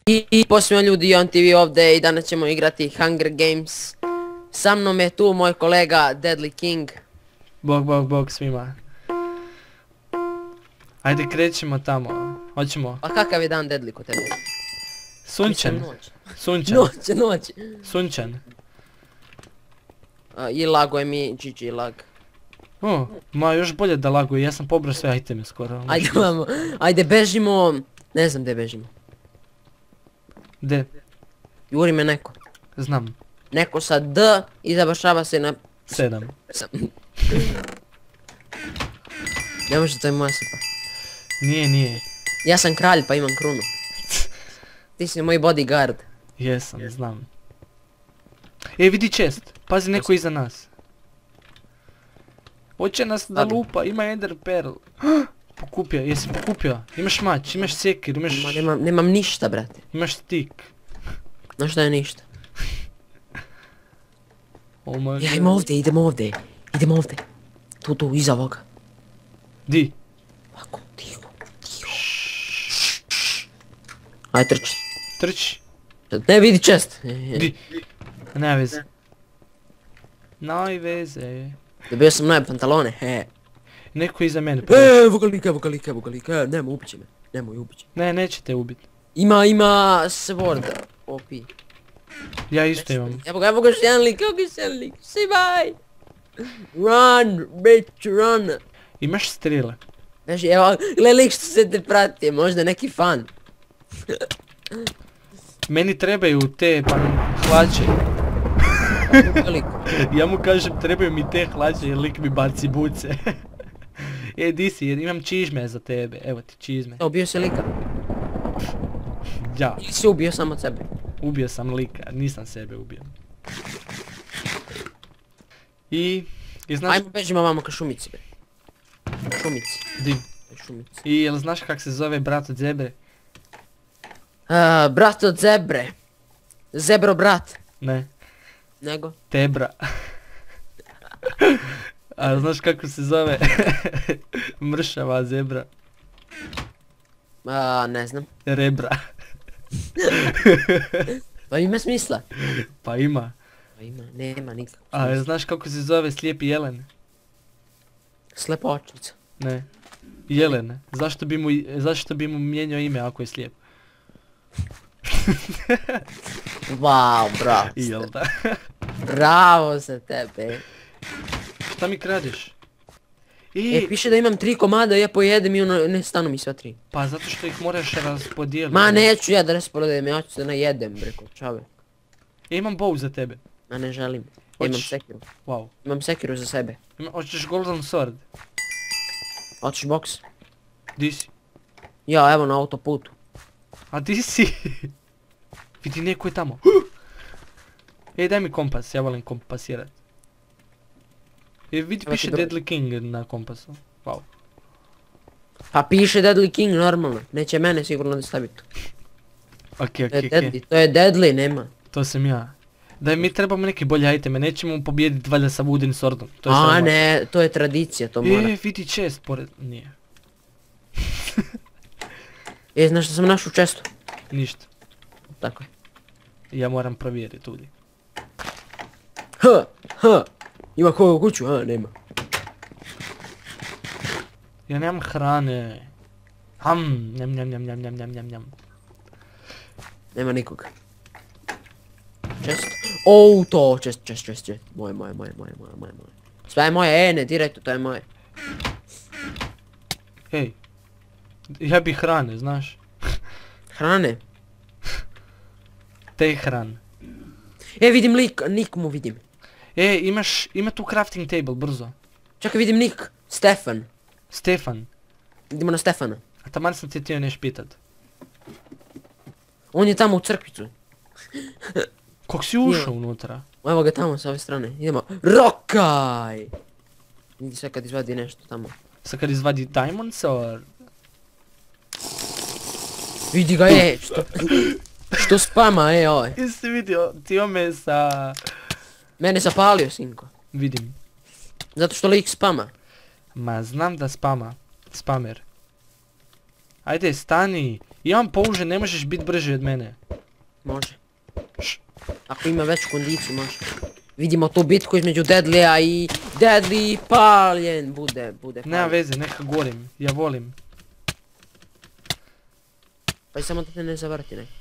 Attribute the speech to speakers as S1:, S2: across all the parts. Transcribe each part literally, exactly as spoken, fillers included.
S1: I, i posljedno ljudi, on ti vi ovdje i danas ćemo igrati Hunger Games. Sa mnom je tu moj kolega Deadly King.
S2: Bog, bog, bog svima. Ajde krećemo tamo, hoćemo.
S1: A kakav je dan Deadly kod tebe?
S2: Sunčan.
S1: Mislim, noć.
S2: Sunčan.
S1: Noć, noć.
S2: Sunčan.
S1: A, I lago je mi G G lag.
S2: O, ma još bolje da laguje, ja sam pobrao sve iteme skoro.
S1: Ajde vamo, ajde bežimo, ne znam gdje bežimo.
S2: De,
S1: Juri me neko.
S2: znam.
S1: Neko sa D i završava se na...
S2: Sedam.
S1: Ne može, to je moja sipa.
S2: Nije, nije.
S1: Ja sam kralj pa imam krunu. Ti si moj bodyguard.
S2: Jesam, znam. E, vidi chest. Pazi, neko iza nas. Hoće nas da
S1: Stvarno?
S2: lupa, ima ender pearl. Pokupio, jesi pokupio? Imaš mač, imaš sekir, imaš...
S1: Ma nemam, nemam ništa, brate.
S2: Imaš stick.
S1: Znaš da je ništa.
S2: Oh my
S1: Ja,
S2: god.
S1: idemo ovdje, idemo ovdje. Idemo ovdje. Tu, tu, iza ovoga.
S2: Di?
S1: Ovako, tiho, tiho. Ajde, trči.
S2: Trči.
S1: Ne, vidi čest.
S2: Di? Nema veze. Noj veze.
S1: Dobio sam nove pantalone, he.
S2: Neko iza mene.
S1: E, vogalika, vogalika, vogalika, nemoj, ubit će me. Nemoj, ubit će.
S2: Ne, neće te ubiti.
S1: Ima, ima sword. O P.
S2: Ja isto imam.
S1: Evo ga, evo ga jedan lik, evo ga jedan lik. Si bye. Run, bitch, run.
S2: Imaš strile.
S1: Znači, evo, gle lik što se te prati, možda neki fan.
S2: Meni trebaju te pa hlače.
S1: Lik.
S2: Ja mu kažem trebaju mi te hlače jer lik mi baci buce. E, di si, jer imam čizme za tebe. Evo ti čizme.
S1: Ubio si lika.
S2: Ja,
S1: Ili si ubio sam od sebe.
S2: ubio sam lika, nisam sebe ubio. I... I znaš...
S1: Ajmo bežimo vamo ka šumici, bre. Šumici,
S2: Di?
S1: šumici.
S2: I jel znaš kak se zove brat od zebre?
S1: A, brat od zebre. Zebro brat.
S2: Ne,
S1: Nego?
S2: tebra. A znaš kako se zove mršava zebra?
S1: A, ne znam.
S2: Rebra.
S1: Pa ima smisla.
S2: Pa ima.
S1: Pa ima, nema nikakvog
S2: A
S1: smisla.
S2: znaš kako se zove slijepi jelen?
S1: Slepočica.
S2: Ne. Jelen. Zašto bi mu, zašto bi mu mijenjao ime ako je slijep?
S1: Wow, bravo.
S2: Jel da?
S1: Bravo za tebe.
S2: Šta mi kradeš?
S1: E,
S2: I,
S1: piše da imam tri komada, ja pojedem i ono, ne stanu mi sva tri.
S2: pa zato što ih moraš raspodijeliti.
S1: Ma neću ja da raspodeljem, ja ću se najedem, breko, čave.
S2: Ja imam bow za tebe.
S1: Ma ne želim. Ja imam
S2: Hoćeš?
S1: sekiru.
S2: Wow.
S1: Imam sekiru za sebe.
S2: Ima, hoćeš golden sword?
S1: Hoćeš boks?
S2: Di si?
S1: Ja, evo na autoputu.
S2: A di si? Vidi, neko je tamo. Ej, daj mi kompas, ja volim kompasirat. E, vidi,
S1: Evo ti
S2: piše
S1: drugi.
S2: Deadly King na kompasu. Wow.
S1: Pa piše Deadly King normalno. Neće mene sigurno da staviti.
S2: Okej,
S1: To je
S2: okej,
S1: Deadly,
S2: okej.
S1: to je Deadly, nema.
S2: To sam ja. Daj, mi trebamo neke bolje iteme, nećemo pobijediti valjda sa wooden swordom. To je
S1: A
S2: sramotno.
S1: ne, to je tradicija, to mora.
S2: E, vidi chest pored... Nije.
S1: E, znaš što sam našao u čestu?
S2: Ništa.
S1: Tako je.
S2: Ja moram provjeriti ovdje.
S1: Ha, ha. Ima koga u kuću? A, nema.
S2: Ja nemam hrane. Ham, njam, njam, njam, njam, njam, njam, njam, njam.
S1: Nema nikoga. Čest. O, to, čest, čest, čest, čest. Moje, moje, moje, moje, moje, moje, moje. Sve je moje, e, ne diraj to, to je moje.
S2: Ej. Ja bi hrane, znaš.
S1: Hrane.
S2: Te hrane.
S1: E, vidim lik, nik mu vidim.
S2: E, imaš, ima tu crafting table, brzo.
S1: Čekaj, vidim nik. Stefan.
S2: Stefan.
S1: Idemo na Stefana.
S2: A taman sam ti htio neš pitat.
S1: On je tamo u crkvicu.
S2: Kog si ušao unutra?
S1: Evo ga tamo s ove strane. Idemo. Rokaj! Vidi sve kad izvadi nešto tamo.
S2: Sad kad izvadi diamond sword.
S1: Vidi ga, e, što... Što spama, e, oj.
S2: Jesi vidio, ti ome sa...
S1: Mene zapalio, sinko.
S2: Vidim.
S1: Zato što lik spama.
S2: Ma znam da spama. Spamer. Ajde, stani. Imam použe, ne možeš biti brži od mene.
S1: Može.
S2: Š.
S1: Ako ima veću kondiciju, može. Vidimo tu bitku između Deadlija i Deadly paljen. Bude, bude
S2: Nema
S1: paljen.
S2: veze, neka gorim. Ja volim.
S1: Pa i samo da te ne zavrti ne.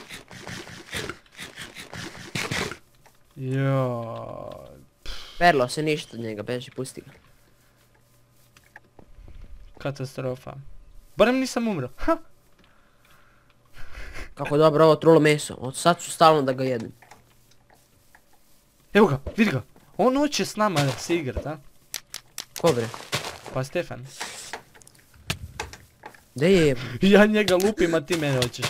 S2: Joj.
S1: Perlo se ništa od njega, beži, pusti ga.
S2: Katastrofa. Barem nisam umro. Ha!
S1: Kako dobro ovo trulo meso. Od sad ću stalno da ga jedem.
S2: Evo ga, vidi ga. On hoće s nama se igrat, a?
S1: Ko bre?
S2: Pa Stefan.
S1: Gdje je?
S2: Ja njega lupim, a ti mene hoćeš.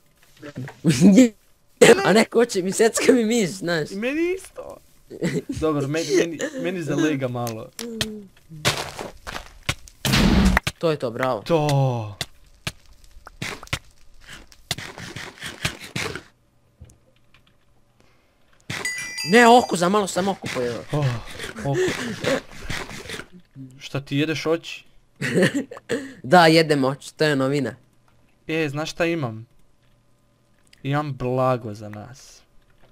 S1: A neko hoće mi secka mi miš, znaš.
S2: I meni isto. Dobro, meni, meni, meni zalega malo.
S1: To je to, bravo.
S2: To.
S1: Ne, oko, za malo sam oko pojeo.
S2: Oh, oko. Šta ti jedeš oči?
S1: Da, jedem oči, to je novina.
S2: E, znaš šta imam? Imam blago za nas.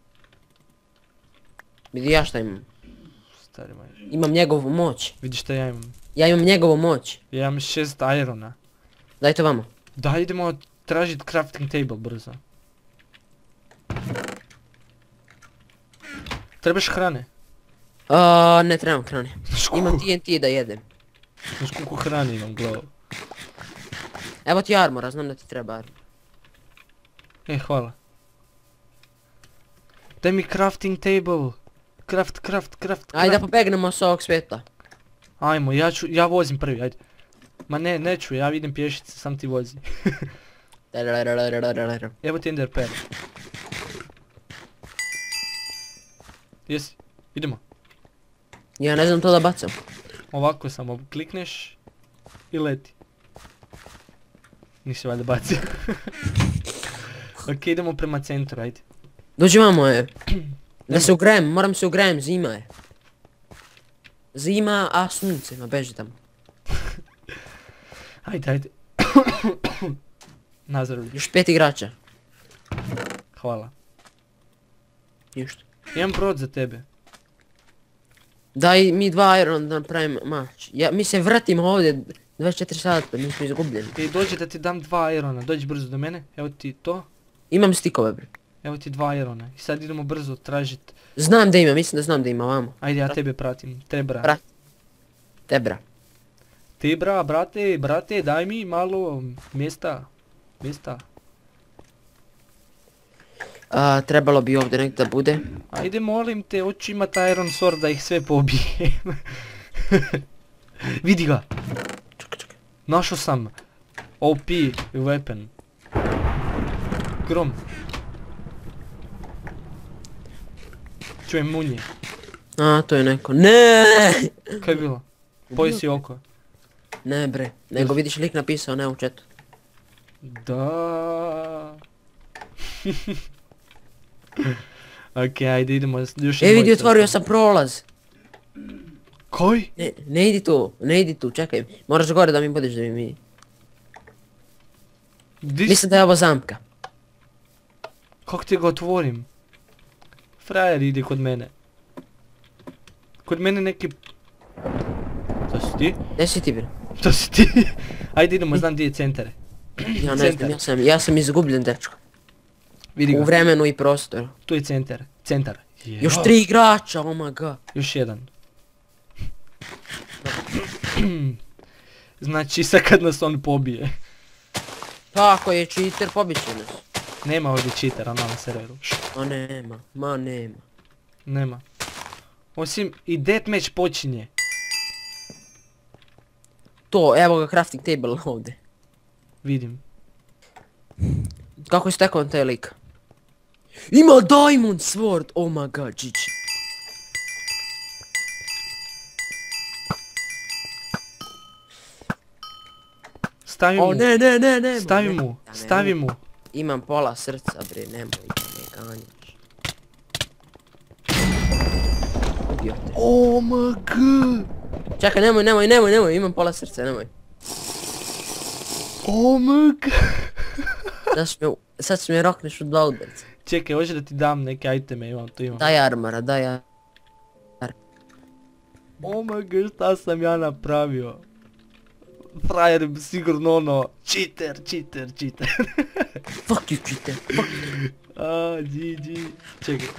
S1: Vidi ja šta imam.
S2: Stari moj.
S1: Imam njegovu moć.
S2: Vidi šta ja imam.
S1: Ja imam njegovu moć.
S2: Ja imam šest irona.
S1: Daj to vamo.
S2: Da, idemo tražit crafting table brzo. Trebaš hrane?
S1: A, ne trebam hrane.
S2: Znaš
S1: Imam
S2: koliko-
S1: T N T da jedem.
S2: Znaš koliko hrane imam, glavu.
S1: Evo ti armora, znam da ti treba armor.
S2: E, hvala. Daj mi crafting table. Craft, craft, craft,
S1: Ajde da
S2: craft.
S1: pobegnemo s ovog svijeta.
S2: Ajmo, ja ću, ja vozim prvi, ajde. Ma ne, neću, ja idem pješice, sam ti vozi. Evo ti ender pearl. Jesi, idemo.
S1: Ja ne znam to da bacam.
S2: Ovako samo klikneš i leti. Nisi valjda bacio. Ok, idemo prema centru, ajde.
S1: Dođi vamo je. Da se ugrejem, moram se ugrejem, zima je. Zima, a sunce, ma beži tamo.
S2: Ajde, ajde. Nazdravlje.
S1: Još pet igrača.
S2: Hvala.
S1: Ništa.
S2: Imam brod za tebe.
S1: Daj mi dva iron da napravim mač. Ja, mi se vratimo ovdje dvadeset četiri sata, mi smo izgubljeni.
S2: I dođi da ti dam dva irona, dođi brzo do mene. Evo ti to.
S1: Imam stikove bre.
S2: Evo ti dva irona. I sad idemo brzo tražit.
S1: Znam da ima, mislim da znam da ima vamo.
S2: Ajde, ja tebe pratim. Trebra.
S1: Brat. Tebra.
S2: Tebra, brate, brate, daj mi malo mjesta. Mjesta.
S1: A, trebalo bi ovdje negdje da bude.
S2: Ajde, molim te, hoću imat iron sword da ih sve pobijem. Vidi ga.
S1: Čekaj, čekaj.
S2: Našao sam. O P weapon. Grom. Čujem munje.
S1: A, to je neko. Ne!
S2: Kaj je bilo? Pojesi oko.
S1: Ne bre, nego vidiš lik napisao ne u chatu.
S2: Da. Ok, ajde idemo s- još
S1: E
S2: jednom
S1: vidi,
S2: isto.
S1: otvorio sam prolaz.
S2: Koji?
S1: Ne, ne idi tu, ne idi tu, čekaj. Moraš gore da mi budeš da mi vidi.
S2: Di s-
S1: Mislim da je ovo zamka.
S2: Kako ti ga otvorim? Frajer ide kod mene. Kod mene neki... To si ti?
S1: Gdje si ti bre?
S2: To si ti? Ajde idemo, znam gdje je centar.
S1: Ja ne
S2: Centar.
S1: znam, ja sam, ja sam izgubljen dečko.
S2: Vidi
S1: U
S2: ga,
S1: vremenu i prostoru.
S2: tu je centar. Centar.
S1: Još
S2: Jo.
S1: tri igrača, oh my god.
S2: Još jedan. Znači sad kad nas on pobije.
S1: Tako je, cheater, pobit će nas.
S2: Nema ovdje cheatera na ovom serveru. Š,
S1: Ma nema, ma nema.
S2: nema. Osim i deathmatch počinje.
S1: To, evo ga crafting table ovdje.
S2: Vidim.
S1: Kako je stekao taj lik? Ima diamond sword, oh my god, G G.
S2: Stavi
S1: O
S2: mu.
S1: ne, ne, ne, ne.
S2: Stavi
S1: ne.
S2: mu.
S1: Ja ne
S2: Stavi
S1: mogu.
S2: mu.
S1: Imam pola srca bre, nemoj da me ganjaš. Ubio te.
S2: Oh my god.
S1: Čekaj, nemoj, nemoj, nemoj, nemoj, imam pola srca, nemoj.
S2: Oh my god.
S1: Daš mi, sad ću mi rokneš u dva udarca.
S2: Čekaj, hoće da ti dam neke iteme, imam, to imam.
S1: Daj armora, daj armora.
S2: Oh my god, šta sam ja napravio? Frajer je sigurno ono, cheater, cheater, cheater.
S1: Fuck you, cheater, fuck you.
S2: A, G G. Čekaj.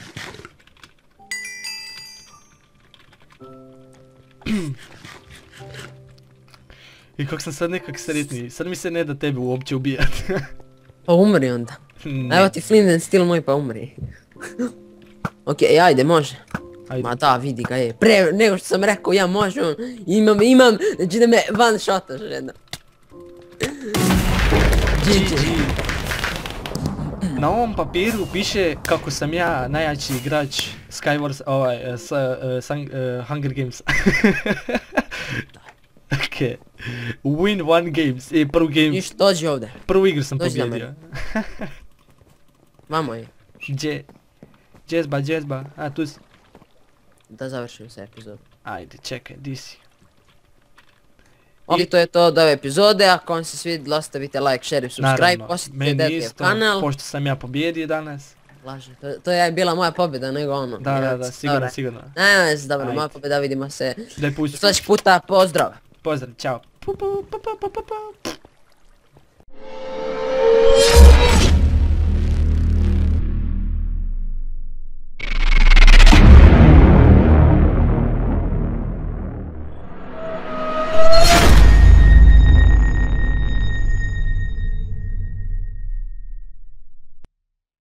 S2: I kako sam sad nekak sretniji, sad mi se ne da tebe uopće ubijat.
S1: Pa umri onda.
S2: Ne.
S1: Evo ti Flint and Steel moj, pa umri. Okej, ajde, može.
S2: Ajde.
S1: Ma da, vidi ga je. Pre nego što sam rekao, ja možem. Imam, imam, znači da me one shotaš jedno.
S2: G G. Na ovom papiru piše kako sam ja najjači igrač Skywars, ovaj, uh, sa, uh, sang, uh, Hunger Games. Okej. Win one games, e, prvu game,
S1: Ništa, dođi ovdje.
S2: prvu igru sam
S1: Dođi na
S2: pobjedio.
S1: Vamo je.
S2: Gdje? Džezba, džezba, a tu si.
S1: Da završim se epizodu.
S2: Ajde, čekaj, di si?
S1: Ok, to je to od ove epizode, ako vam se svidjelo ostavite like, share i subscribe,
S2: Naravno,
S1: posjetite
S2: meni
S1: Deadlijev
S2: isto,
S1: kanal.
S2: pošto sam ja pobjedio danas.
S1: Laže, to, to je bila moja pobjeda, nego ono.
S2: Da, da, da,
S1: Dobro.
S2: sigurno, sigurno.
S1: Ne, ne, dobro,
S2: Ajde.
S1: moja pobjeda, vidimo se
S2: Daj pusti.
S1: sljedeći puta, pozdrav!
S2: Pozdrav, čao. Pu, pu, pu, pu, pu, pu, pu.